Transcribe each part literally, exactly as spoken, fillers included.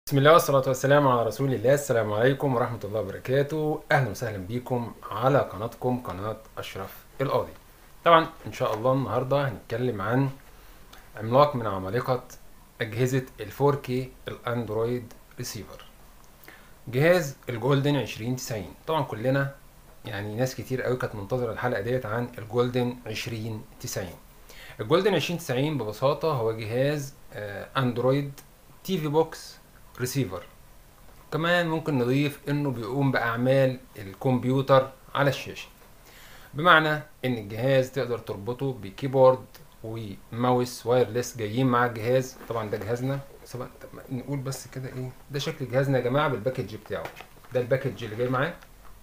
بسم الله والصلاة والسلام على رسول الله. السلام عليكم ورحمة الله وبركاته. أهلا وسهلا بكم على قناتكم قناة أشرف القاضي. طبعا إن شاء الله النهاردة هنتكلم عن عملاق من عمالقة أجهزة ال فور كي الأندرويد ريسيفر، جهاز الجولدن عشرين تسعين. طبعا كلنا يعني ناس كتير قوي كانت منتظرة الحلقة ديت عن الجولدن عشرين تسعين. الجولدن عشرين تسعين ببساطة هو جهاز آه، أندرويد تي في بوكس ريسيفر. كمان ممكن نضيف انه بيقوم باعمال الكمبيوتر على الشاشة، بمعنى ان الجهاز تقدر تربطه بكيبورد وماوس وايرلس جايين مع الجهاز. طبعا ده جهازنا، طب نقول بس كده ايه ده شكل جهازنا يا جماعة بالباكج بتاعه. ده الباكج اللي جاي معاه،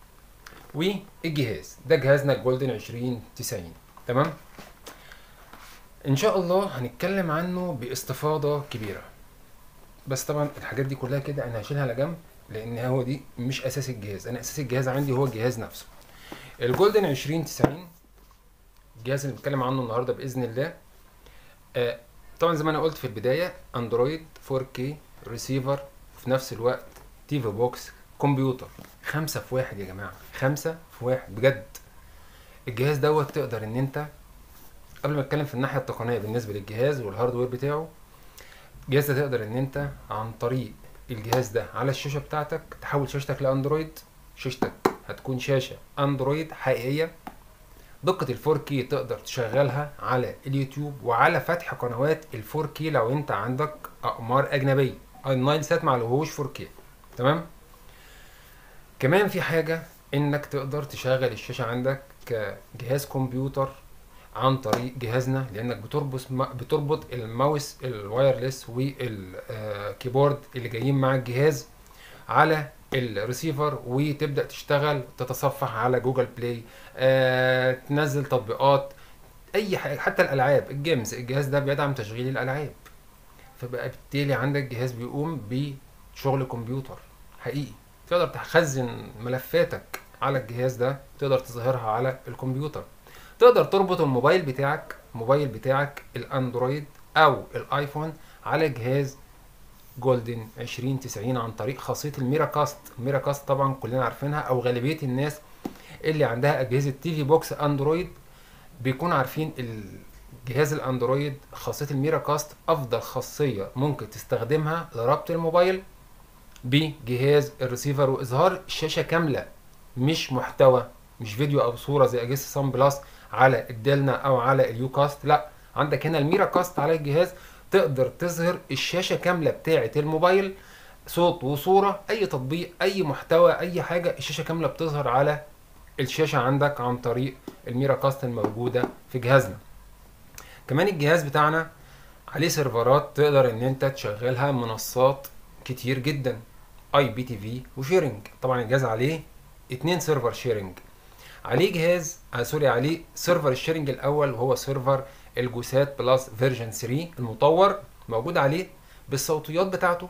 والجهاز ده جهازنا الجولدن عشرين تسعين. تمام، ان شاء الله هنتكلم عنه باستفاضة كبيرة، بس طبعا الحاجات دي كلها كده انا هشيلها على جنب، لان هو دي مش اساس الجهاز. انا اساس الجهاز عندي هو الجهاز نفسه الجولدن عشرين تسعين، الجهاز اللي بنتكلم عنه النهارده باذن الله. آه طبعا زي ما انا قلت في البدايه، اندرويد فور كي ريسيفر، في نفس الوقت تي في بوكس كمبيوتر. خمسه في واحد يا جماعه، خمسه في واحد بجد. الجهاز دوت تقدر ان انت، قبل ما اتكلم في الناحيه التقنيه بالنسبه للجهاز والهاردوير بتاعه، الجهاز ده تقدر ان انت عن طريق الجهاز ده على الشاشه بتاعتك تحول شاشتك لاندرويد. شاشتك هتكون شاشه اندرويد حقيقيه، دقه ال فور كي تقدر تشغلها على اليوتيوب وعلى فتح قنوات ال فور كي لو انت عندك اقمار اجنبيه. النايل سات ما عليهوش فور كي. تمام، كمان في حاجه، انك تقدر تشغل الشاشه عندك كجهاز كمبيوتر عن طريق جهازنا، لانك بتربط بتربط الماوس الوايرلس والكيبورد اللي جايين مع الجهاز على الريسيفر، وتبدا تشتغل تتصفح على جوجل بلاي، آه، تنزل تطبيقات، اي حاجه، حتى الالعاب الجيمز. الجهاز ده بيدعم تشغيل الالعاب، فبقى بالتالي عندك جهاز بيقوم بشغل كمبيوتر حقيقي. تقدر تخزن ملفاتك على الجهاز ده، تقدر تظهرها على الكمبيوتر. تقدر تربط الموبايل بتاعك الموبايل بتاعك الاندرويد او الايفون على جهاز جولدن عشرين تسعين عن طريق خاصيه الميرا كاست. الميرا كاست طبعا كلنا عارفينها، او غالبيه الناس اللي عندها اجهزه تي في بوكس اندرويد بيكون عارفين الجهاز الاندرويد. خاصيه الميرا كاست افضل خاصيه ممكن تستخدمها لربط الموبايل بجهاز الريسيفر واظهار الشاشه كامله، مش محتوى، مش فيديو او صوره زي اجهزه سان بلس على الدلنا او على اليو كاست. لا، عندك هنا الميرا كاست على الجهاز، تقدر تظهر الشاشه كامله بتاعه الموبايل، صوت وصوره، اي تطبيق، اي محتوى، اي حاجه، الشاشه كامله بتظهر على الشاشه عندك عن طريق الميرا كاست الموجوده في جهازنا. كمان الجهاز بتاعنا عليه سيرفرات تقدر ان انت تشغلها منصات كتير جدا، اي بي تي في وشيرنج. طبعا الجهاز عليه اتنين سيرفر شيرنج. عليه جهاز آه سوري عليه سيرفر الشيرنج الاول، وهو سيرفر الجوسات بلس فيرجن ثري المطور، موجود عليه بالصوتيات بتاعته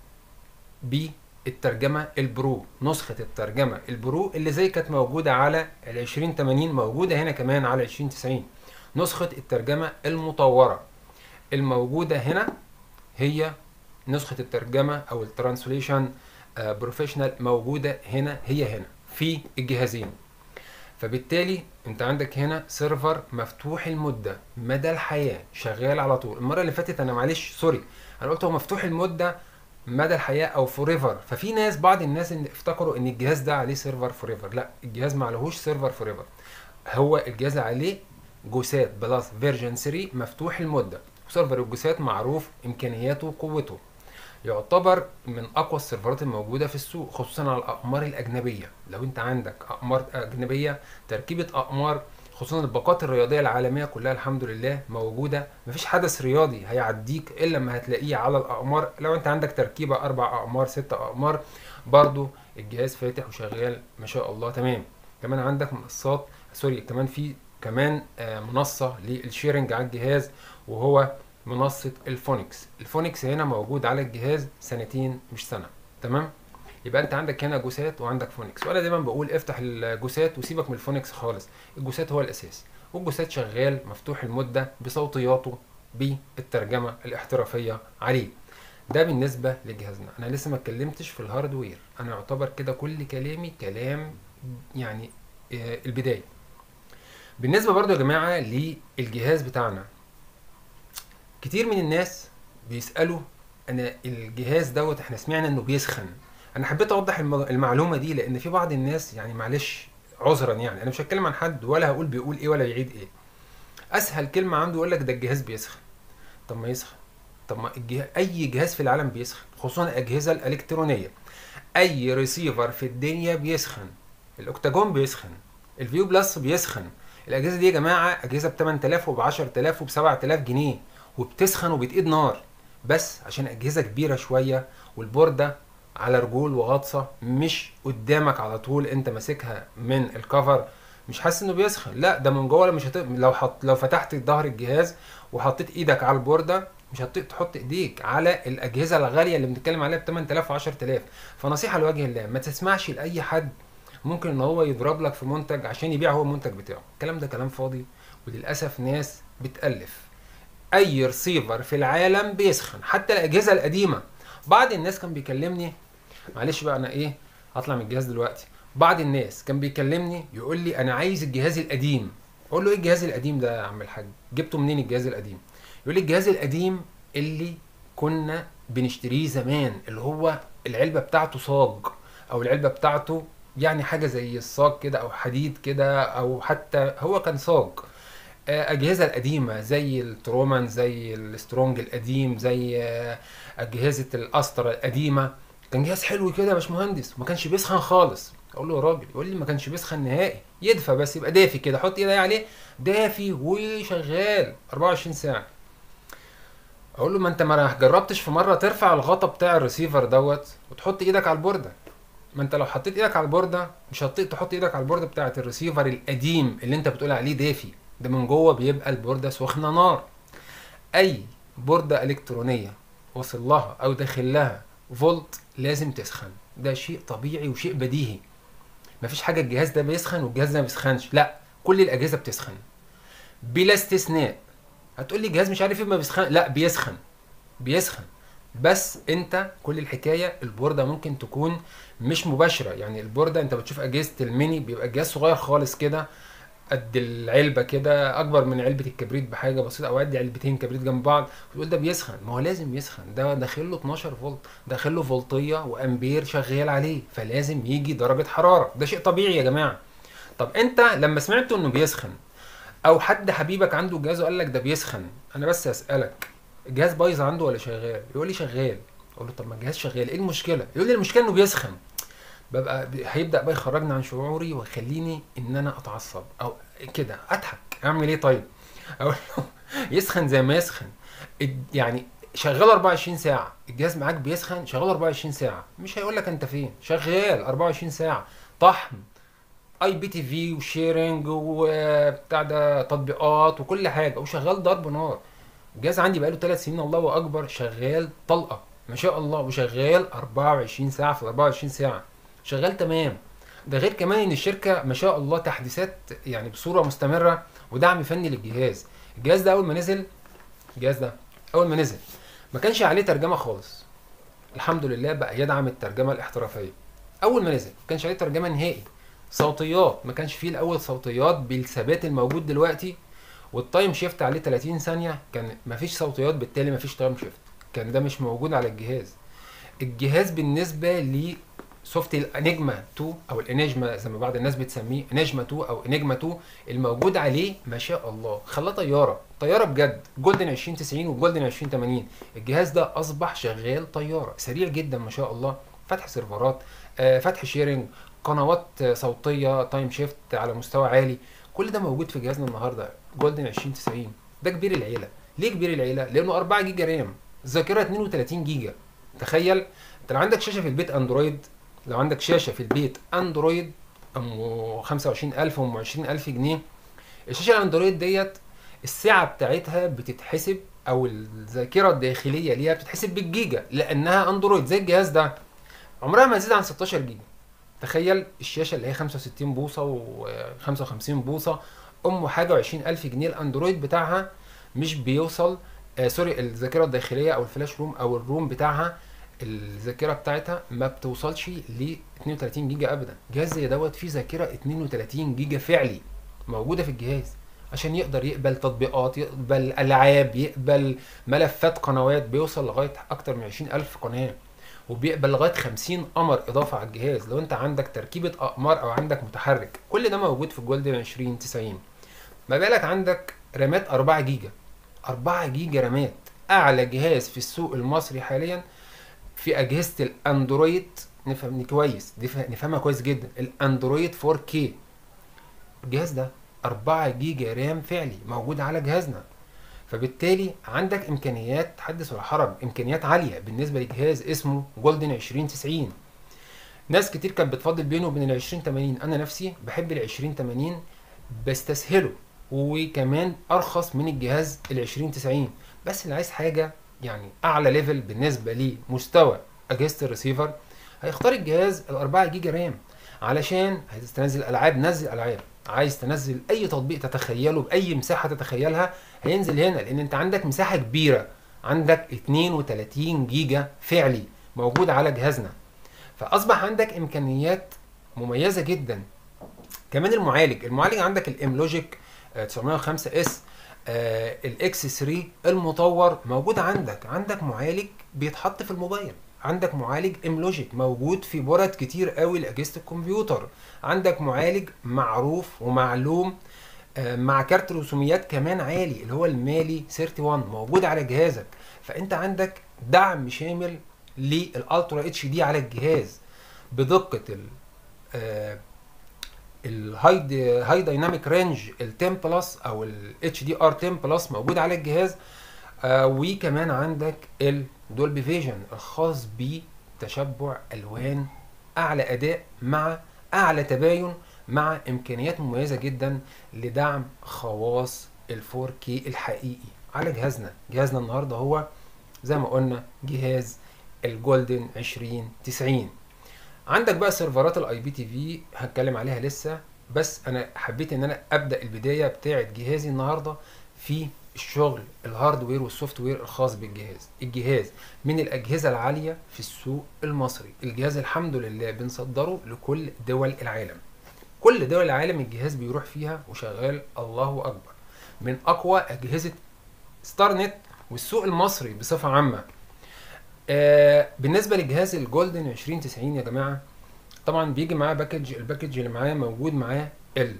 بالترجمه البرو. نسخه الترجمه البرو اللي زي كانت موجوده على ال عشرين تمانين موجوده هنا كمان على عشرين تسعين. نسخه الترجمه المطوره الموجوده هنا هي نسخه الترجمه او الترانسليشن بروفيشنال موجوده هنا، هي هنا في الجهازين. فبالتالي انت عندك هنا سيرفر مفتوح المده مدى الحياه، شغال على طول. المره اللي فاتت انا معلش سوري انا قلت هو مفتوح المده مدى الحياه او فوريفر، ففي ناس بعض الناس اللي افتكروا ان الجهاز ده عليه سيرفر فوريفر. لا، الجهاز ما عليهوش سيرفر فوريفر، هو الجهاز عليه جوسات بلس فيرجن ثري مفتوح المده. سيرفر الجوسات معروف امكانياته وقوته، يعتبر من اقوى السيرفرات الموجوده في السوق، خصوصا على الاقمار الاجنبيه. لو انت عندك اقمار اجنبيه، تركيبه اقمار، خصوصا الباقات الرياضيه العالميه كلها الحمد لله موجوده. مفيش حدث رياضي هيعديك الا لما هتلاقيه على الاقمار. لو انت عندك تركيبه اربع اقمار ست اقمار، برضو الجهاز فاتح وشغال ما شاء الله تمام. كمان عندك منصات سوري كمان في كمان آه منصه للشيرنج على الجهاز، وهو منصة الفونكس. الفونكس هنا موجود على الجهاز سنتين مش سنة. تمام، يبقى انت عندك هنا جوسات وعندك فونكس. وانا دايما بقول افتح الجوسات وسيبك من الفونكس خالص، الجوسات هو الاساس، والجوسات شغال مفتوح المدة بصوتياته بالترجمة الاحترافية عليه. ده بالنسبه لجهازنا. انا لسه ما اتكلمتش في الهاردوير، انا يعتبر كده كل كلامي كلام يعني آه، البدايه. بالنسبه برضو يا جماعه للجهاز بتاعنا، كتير من الناس بيسالوا انا الجهاز دوت احنا سمعنا انه بيسخن. انا حبيت اوضح الم- المعلومه دي لان في بعض الناس يعني معلش عذرا، يعني انا مش هتكلم عن حد ولا هقول بيقول ايه ولا يعيد ايه. اسهل كلمه عنده يقول لك ده الجهاز بيسخن. طب ما يسخن، طب ما الجهاز اي جهاز في العالم بيسخن، خصوصا الاجهزه الالكترونيه. اي ريسيفر في الدنيا بيسخن، الاوكتاجون بيسخن، الفيو بلس بيسخن. الاجهزه دي يا جماعه اجهزه ب ثمانية آلاف وب عشرة آلاف وب سبعة آلاف جنيه وبتسخن وبتقيد نار، بس عشان اجهزه كبيره شويه والبورده على رجول وغطسه مش قدامك على طول انت ماسكها من الكفر، مش حاسس انه بيسخن. لا ده من جوه مش هت... لو حط... لو فتحت ظهر الجهاز وحطيت ايدك على البورده مش هتطيق تحط ايديك على الاجهزه الغاليه اللي بنتكلم عليها ب ثمانية آلاف و عشرة آلاف. فنصيحه لوجه الله ما تسمعش لاي حد ممكن ان هو يضرب لك في منتج عشان يبيع هو المنتج بتاعه. الكلام ده كلام فاضي، وللاسف ناس بتالف. اي رسيفر في العالم بيسخن حتى الاجهزه القديمه. بعض الناس كان بيكلمني، معلش بقى انا ايه هطلع من الجهاز دلوقتي، بعض الناس كان بيكلمني يقول لي انا عايز الجهاز القديم. اقول له ايه الجهاز القديم ده يا عم الحاج؟ جبته منين الجهاز القديم؟ يقول لي الجهاز القديم اللي كنا بنشتريه زمان، اللي هو العلبه بتاعته صاج او العلبه بتاعته يعني حاجه زي الصاج كده او حديد كده او حتى هو كان صاج. آه، اجهزه القديمه زي الترومان زي السترونج القديم زي آه، اجهزه الاسترا القديمه، كان جهاز حلو كده يا باشمهندس وما كانش بيسخن خالص. اقول له يا راجل، يقول لي ما كانش بيسخن نهائي، يدفى بس يبقى دافي كده، حط ايدي عليه دافي وشغال اربعة وعشرين ساعه. اقول له ما انت ما جربتش في مره ترفع الغطا بتاع الريسيفر دوت وتحط ايدك على البورده؟ ما انت لو حطيت ايدك على البورده مش هتطيق تحط ايدك على البورده بتاعه الريسيفر القديم اللي انت بتقول عليه دافي، ده من جوه بيبقى البورده سخنه نار. اي بورده الكترونيه وصل لها او داخل لها فولت لازم تسخن، ده شيء طبيعي وشيء بديهي. مفيش حاجه الجهاز ده بيسخن والجهاز ده ما بيسخنش، لا كل الاجهزه بتسخن بلا استثناء. هتقول لي الجهاز مش عارف ايه ما بيسخن، لا بيسخن بيسخن. بس انت كل الحكايه البورده ممكن تكون مش مباشره، يعني البورده انت بتشوف اجهزه الميني بيبقى الجهاز صغير خالص كده قد العلبه كده، اكبر من علبه الكبريت بحاجه بسيطه او قد علبتين كبريت جنب بعض، وتقول ده بيسخن. ما هو لازم يسخن، ده داخل له اتناشر فولت، داخل له فولتيه وامبير شغال عليه، فلازم يجي درجه حراره، ده شيء طبيعي يا جماعه. طب انت لما سمعت انه بيسخن او حد حبيبك عنده جهاز وقال لك ده بيسخن، انا بس اسالك الجهاز بايظ عنده ولا شغال؟ يقول لي شغال. اقول له طب ما الجهاز شغال، ايه المشكله؟ يقول لي المشكله انه بيسخن. ببقى ب- هيبدا بقى يخرجني عن شعوري ويخليني ان انا اتعصب او كده اضحك. اعمل ايه طيب؟ اقول له يسخن زي ما يسخن، اد- يعني شغال اربعة وعشرين ساعه، الجهاز معاك بيسخن شغال اربعة وعشرين ساعه، مش هيقول لك انت فين، شغال اربعة وعشرين ساعه طحن اي بي تي في وشيرنج وبتاع ده تطبيقات وكل حاجه وشغال ضرب نار. الجهاز عندي بقاله ثلاث سنين الله اكبر شغال طلقه ما شاء الله، وشغال اربعة وعشرين ساعه في اربعة وعشرين ساعه شغال تمام. ده غير كمان ان الشركه ما شاء الله تحديثات يعني بصوره مستمره ودعم فني للجهاز. الجهاز ده اول ما نزل الجهاز ده اول ما نزل ما كانش عليه ترجمه خالص، الحمد لله بقى يدعم الترجمه الاحترافيه. اول ما نزل ما كانش عليه ترجمه نهائي، صوتيات ما كانش فيه الاول صوتيات بالثبات الموجود دلوقتي، والتايم شيفت عليه ثلاثين ثانيه، كان مفيش صوتيات بالتالي مفيش تايم شيفت، كان ده مش موجود على الجهاز. الجهاز بالنسبه لسوفت الانجما اتنين او الانجما زي ما بعض الناس بتسميه انجما اتنين او انجما اتنين، الموجود عليه ما شاء الله خلاه طياره طياره بجد، جولدن عشرين تسعين وجولدن عشرين تمانين. الجهاز ده اصبح شغال طياره سريع جدا ما شاء الله، فتح سيرفرات، آه، فتح شيرنج، قنوات آه، صوتيه، تايم شيفت على مستوى عالي، كل ده موجود في جهازنا النهارده جولدن عشرين تسعين. ده كبير العيله. ليه كبير العيله؟ لانه اربعة جيجا رام، ذاكره اتنين وتلاتين جيجا. تخيل انت لو عندك شاشه في البيت اندرويد، لو عندك شاشه في البيت اندرويد ام خمسة وعشرين الف وام عشرين الف جنيه، الشاشه الاندرويد ديت السعه بتاعتها بتتحسب او الذاكره الداخليه ليها بتتحسب بالجيجا لانها اندرويد. زي الجهاز ده عمرها ما تزيد عن ستاشر جيجا. تخيل الشاشه اللي هي خمسة وستين بوصه و55 بوصه ام حاجه وعشرين الف جنيه، الاندرويد بتاعها مش بيوصل آه سوري الذاكره الداخليه او الفلاش روم او الروم بتاعها، الذاكره بتاعتها ما بتوصلش ل اتنين وتلاتين جيجا ابدا. جهاز زي دوت فيه ذاكره اتنين وتلاتين جيجا فعلي موجوده في الجهاز، عشان يقدر يقبل تطبيقات، يقبل العاب، يقبل ملفات قنوات، بيوصل لغايه اكتر من عشرين الف قناه، وبيقبل لغايه خمسين قمر اضافه على الجهاز لو انت عندك تركيبه اقمار او عندك متحرك. كل ده موجود في الجولدن عشرين تسعين. ما بالك عندك رامات اربعة جيجا، اربعة جيجا رامات، اعلى جهاز في السوق المصري حاليا في اجهزه الاندرويد. نفهم كويس، نفهمها كويس جدا، الاندرويد فور كيه. الجهاز ده اربعة جيجا رام فعلي موجود على جهازنا، فبالتالي عندك امكانيات حدث ولا حرج، امكانيات عاليه بالنسبه لجهاز اسمه جولدن عشرين تسعين. ناس كتير كانت بتفضل بينه وبين ال عشرين تمانين، انا نفسي بحب ال عشرين تمانين، بستسهله وكمان ارخص من الجهاز ال عشرين تسعين. بس اللي عايز حاجه يعني اعلى ليفل بالنسبه لمستوى اجهزه الريسيفر هيختار الجهاز ال اربعة جيجا رام، علشان عايز تنزل العاب نزل العاب، عايز تنزل اي تطبيق تتخيله باي مساحه تتخيلها هينزل هنا، لان انت عندك مساحه كبيره، عندك اتنين وتلاتين جيجا فعلي موجود على جهازنا، فاصبح عندك امكانيات مميزه جدا. كمان المعالج المعالج عندك الام لوجيك تسعمية وخمسة اس الاكس ثلاثة المطور موجود عندك، عندك معالج بيتحط في الموبايل، عندك معالج ام لوجيك موجود في بورد كتير قوي لاجهزه الكمبيوتر، عندك معالج معروف ومعلوم مع كارت رسوميات كمان عالي اللي هو المالي واحد وتلاتين موجود على جهازك. فانت عندك دعم شامل للالترا اتش دي على الجهاز بدقه ال الهاي هاي دايناميك رينج ال عشرة بلس او ال اتش دي ار عشرة بلس موجود على الجهاز. آه وكمان عندك الدولبي فيجن الخاص بتشبع الوان، اعلى اداء مع اعلى تباين مع امكانيات مميزه جدا لدعم خواص ال فور كيه الحقيقي على جهازنا. جهازنا النهارده هو زي ما قلنا جهاز الجولدن عشرين تسعين. عندك بقى سيرفرات الاي بي تي في هتكلم عليها لسه، بس انا حبيت ان انا ابدا البدايه بتاعه جهازي النهارده في الشغل الهاردوير والسوفت وير الخاص بالجهاز. الجهاز من الاجهزه العاليه في السوق المصري، الجهاز الحمد لله بنصدره لكل دول العالم، كل دول العالم الجهاز بيروح فيها وشغال الله اكبر، من اقوى اجهزه ستار نت والسوق المصري بصفه عامه. آه بالنسبه لجهاز الجولدن عشرين تسعين يا جماعه، طبعا بيجي معاه باكج، الباكج اللي معاه موجود معاه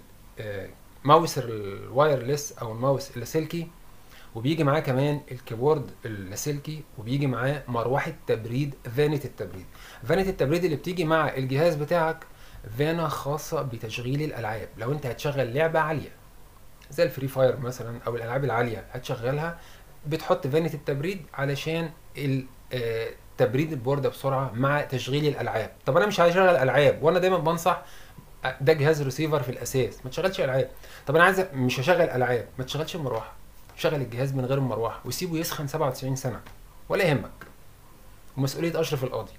الماوس الوايرلس او الماوس اللاسلكي، وبيجي معاه كمان الكيبورد اللاسلكي، وبيجي معاه مروحه تبريد فانه التبريد. فانه التبريد اللي بتيجي مع الجهاز بتاعك فانه خاصه بتشغيل الالعاب. لو انت هتشغل لعبه عاليه زي الفري فاير مثلا او الالعاب العاليه هتشغلها، بتحط فانه التبريد علشان تبريد البورده بسرعه مع تشغيل الالعاب. طب انا مش هشغل العاب، وانا دايما بنصح ده جهاز ريسيفر في الاساس ما تشغلش العاب. طب انا عايز مش هشغل العاب، ما تشغلش المروحه، شغل الجهاز من غير المروحه وسيبه يسخن سبعة وتسعين سنه ولا يهمك، ومسؤوليه اشرف القاضي.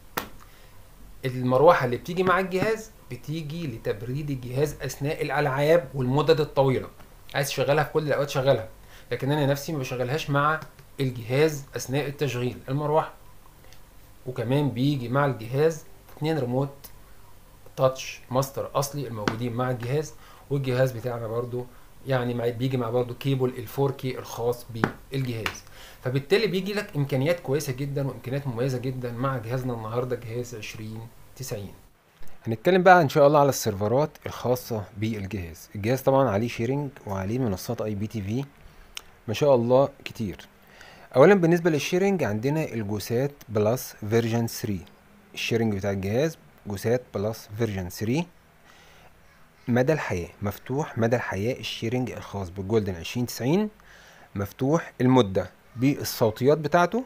المروحه اللي بتيجي مع الجهاز بتيجي لتبريد الجهاز اثناء الالعاب والمدد الطويله، عايز تشغلها في كل الاوقات شغلها، لكن انا نفسي ما بشغلهاش مع الجهاز اثناء التشغيل المروحه. وكمان بيجي مع الجهاز اتنين ريموت تاتش ماستر اصلي الموجودين مع الجهاز، والجهاز بتاعنا برضو يعني مع بيجي مع برضو كيبل ال فور كيه الخاص بالجهاز. فبالتالي بيجي لك امكانيات كويسه جدا وامكانيات مميزه جدا مع جهازنا النهارده جهاز عشرين تسعين. هنتكلم بقى ان شاء الله على السيرفرات الخاصه بالجهاز. الجهاز طبعا عليه شيرنج وعليه منصات اي بي تي في ما شاء الله كتير. اولا بالنسبه للشيرنج عندنا الجوسات بلس فيرجن ثلاثة، الشيرنج بتاع الجهاز جوسات بلس فيرجن ثلاثة مدى الحياه، مفتوح مدى الحياه. الشيرنج الخاص بالجولدن عشرين تسعين مفتوح المده بالصوتيات بتاعته،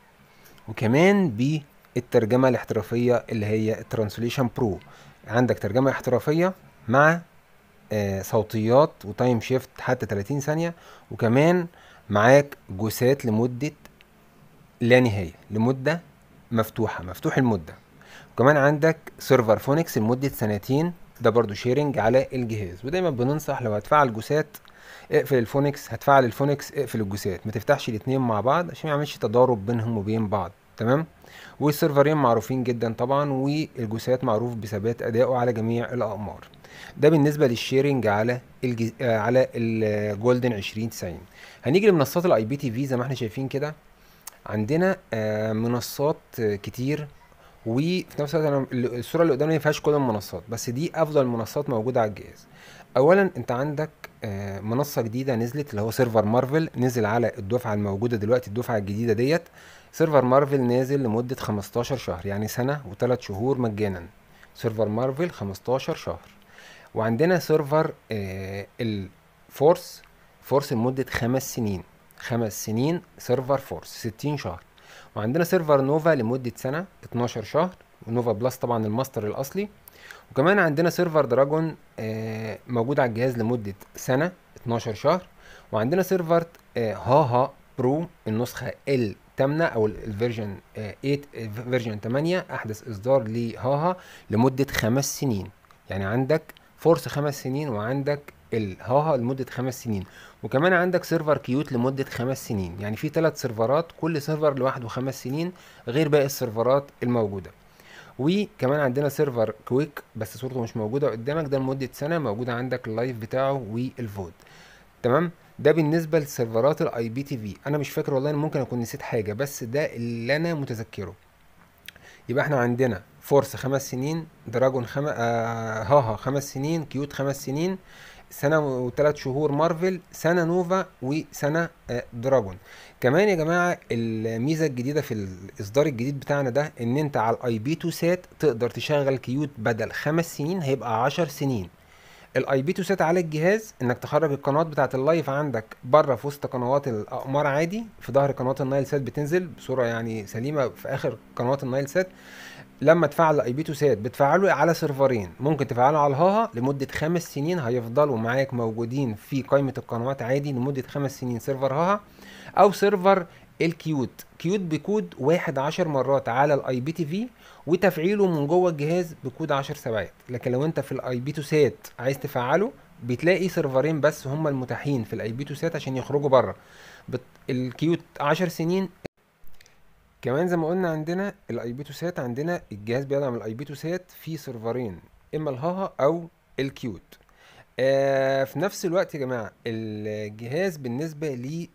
وكمان بالترجمه الاحترافيه اللي هي الترانسليشن برو. عندك ترجمه احترافيه مع آه صوتيات وتايم شيفت حتى تلاتين ثانيه، وكمان معاك جوسات لمدة لا نهاية، لمدة مفتوحة مفتوح المدة. وكمان عندك سيرفر فونكس لمدة سنتين، ده برضو شيرنج على الجهاز. ودايما بننصح لو هتفعل جوسات اقفل الفونكس، هتفعل الفونكس اقفل الجوسات، ما تفتحش الاتنين مع بعض عشان ما يعملش تضارب بينهم وبين بعض. تمام. والسيرفرين معروفين جدا طبعا، والجوسات معروف بثبات ادائه على جميع الاقمار. ده بالنسبه للشيرنج على الجز... آه على الجولدن عشرين تسعين. هنيجي لمنصات الاي بي تي في. زي ما احنا شايفين كده عندنا آه منصات آه كتير، وفي نفس الوقت انا الصوره اللي قدامي ما فيهاش كل المنصات، بس دي افضل منصات موجوده على الجهاز. اولا انت عندك آه منصه جديده نزلت اللي هو سيرفر مارفل، نزل على الدفعه الموجوده دلوقتي، الدفعه الجديده ديت. سيرفر مارفل نازل لمده خمستاشر شهر، يعني سنه وثلاث شهور مجانا. سيرفر مارفل خمستاشر شهر. وعندنا سيرفر آه الفورس، فورس لمده خمس سنين. خمس سنين سيرفر فورس ستين شهر. وعندنا سيرفر نوفا لمدة سنة اتناشر شهر، ونوفا بلس طبعا الماستر الأصلي. وكمان عندنا سيرفر دراجون آه موجود على الجهاز لمدة سنة اتناشر شهر. وعندنا سيرفر آه هاها برو النسخة الثامنة أو الفيرجن آه تمانية، فيرجن تمانية أحدث إصدار لهاها لمدة خمس سنين. يعني عندك فورس خمس سنين، وعندك الهاها لمدة خمس سنين، وكمان عندك سيرفر كيوت لمدة خمس سنين. يعني في ثلاث سيرفرات، كل سيرفر لوحده خمس سنين غير باقي السيرفرات الموجودة. وكمان عندنا سيرفر كويك بس صورته مش موجودة قدامك، ده لمدة سنة، موجودة عندك اللايف بتاعه والفود. تمام. ده بالنسبة لسيرفرات الاي بي تي في. انا مش فاكر والله، انا ممكن اكون نسيت حاجة، بس ده اللي انا متذكره. يبقى احنا عندنا فورس خمس سنين، دراجون خم... آه هاها خمس سنين، كيوت خمس سنين، سنة وثلاث شهور مارفل، سنة نوفا، وسنة آه دراجون. كمان يا جماعة الميزة الجديدة في الإصدار الجديد بتاعنا ده، إن أنت على الأي بي تو سات تقدر تشغل كيوت بدل خمس سنين هيبقى عشر سنين. الاي بي تو سات على الجهاز انك تخرج القنوات بتاعه اللايف عندك بره في وسط قنوات الاقمار عادي، في ظهر قنوات النايل سات بتنزل بصوره يعني سليمه في اخر قنوات النايل سات. لما تفعل الاي بي تو سات بتفعله على سيرفرين، ممكن تفعله على الهاها لمده خمس سنين، هيفضلوا معاك موجودين في قائمه القنوات عادي لمده خمس سنين سيرفر هاها، او سيرفر الكيوت. كيوت بكود واحد عشر مرات على الاي بي تي في، وتفعيله من جوه الجهاز بكود عشر ساعات. لكن لو انت في الاي بي تو سات عايز تفعله، بتلاقي سيرفرين بس هم المتاحين في الاي بي تو سات عشان يخرجوا بره. بت... الكيوت عشر سنين. كمان زي ما قلنا عندنا الاي بي تو سات، عندنا الجهاز بيدعم الاي بي تو سات في سيرفرين، اما الهاها او الكيوت. آه في نفس الوقت يا جماعه الجهاز بالنسبه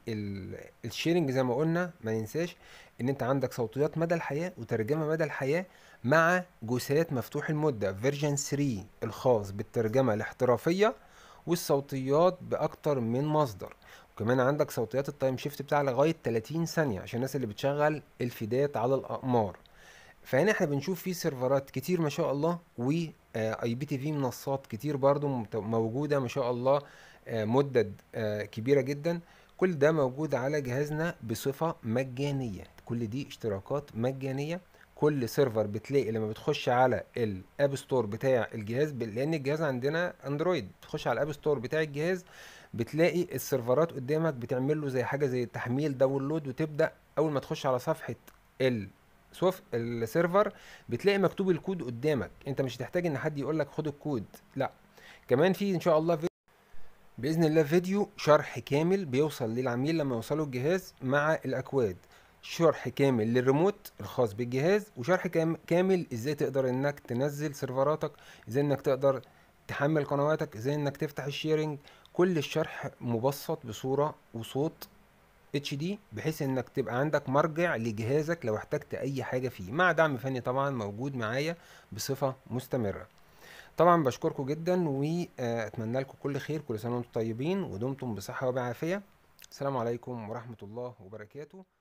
للشيرنج زي ما قلنا ما ننساش ان انت عندك صوتيات مدى الحياه وترجمه مدى الحياه، مع جوسات مفتوح المده فيرجن ثلاثة الخاص بالترجمه الاحترافيه، والصوتيات باكتر من مصدر. وكمان عندك صوتيات التايم شيفت بتاع لغايه ثلاثين ثانيه عشان الناس اللي بتشغل الفيدات على الاقمار. فهنا احنا بنشوف في سيرفرات كتير ما شاء الله، و اي بي تي في منصات كتير برضو مت- موجوده ما شاء الله، آه، مدد آه، كبيره جدا. كل ده موجود على جهازنا بصفه مجانيه، كل دي اشتراكات مجانيه. كل سيرفر بتلاقي لما بتخش على الاب ستور بتاع الجهاز، ب- لان الجهاز عندنا اندرويد، تخش على الاب ستور بتاع الجهاز بتلاقي السيرفرات قدامك، بتعمل له زي حاجه زي تحميل داونلود، وتبدا اول ما تخش على صفحه ال سوف السيرفر بتلاقي مكتوب الكود قدامك، انت مش هتحتاج ان حد يقول لك خد الكود، لا. كمان في ان شاء الله فيديو باذن الله، فيديو شرح كامل بيوصل للعميل لما يوصله الجهاز مع الاكواد، شرح كامل للريموت الخاص بالجهاز، وشرح كام كامل ازاي تقدر انك تنزل سيرفراتك، ازاي انك تقدر تحمل قنواتك، ازاي انك تفتح الشيرنج. كل الشرح مبسط بصورة وصوت اتش دي، بحيث انك تبقى عندك مرجع لجهازك لو احتجت اي حاجة فيه، مع دعم فني طبعا موجود معايا بصفة مستمرة. طبعا بشكركم جدا، واتمنى لكم كل خير، كل سنة وانتم طيبين ودمتم بصحة وبعافية. السلام عليكم ورحمة الله وبركاته.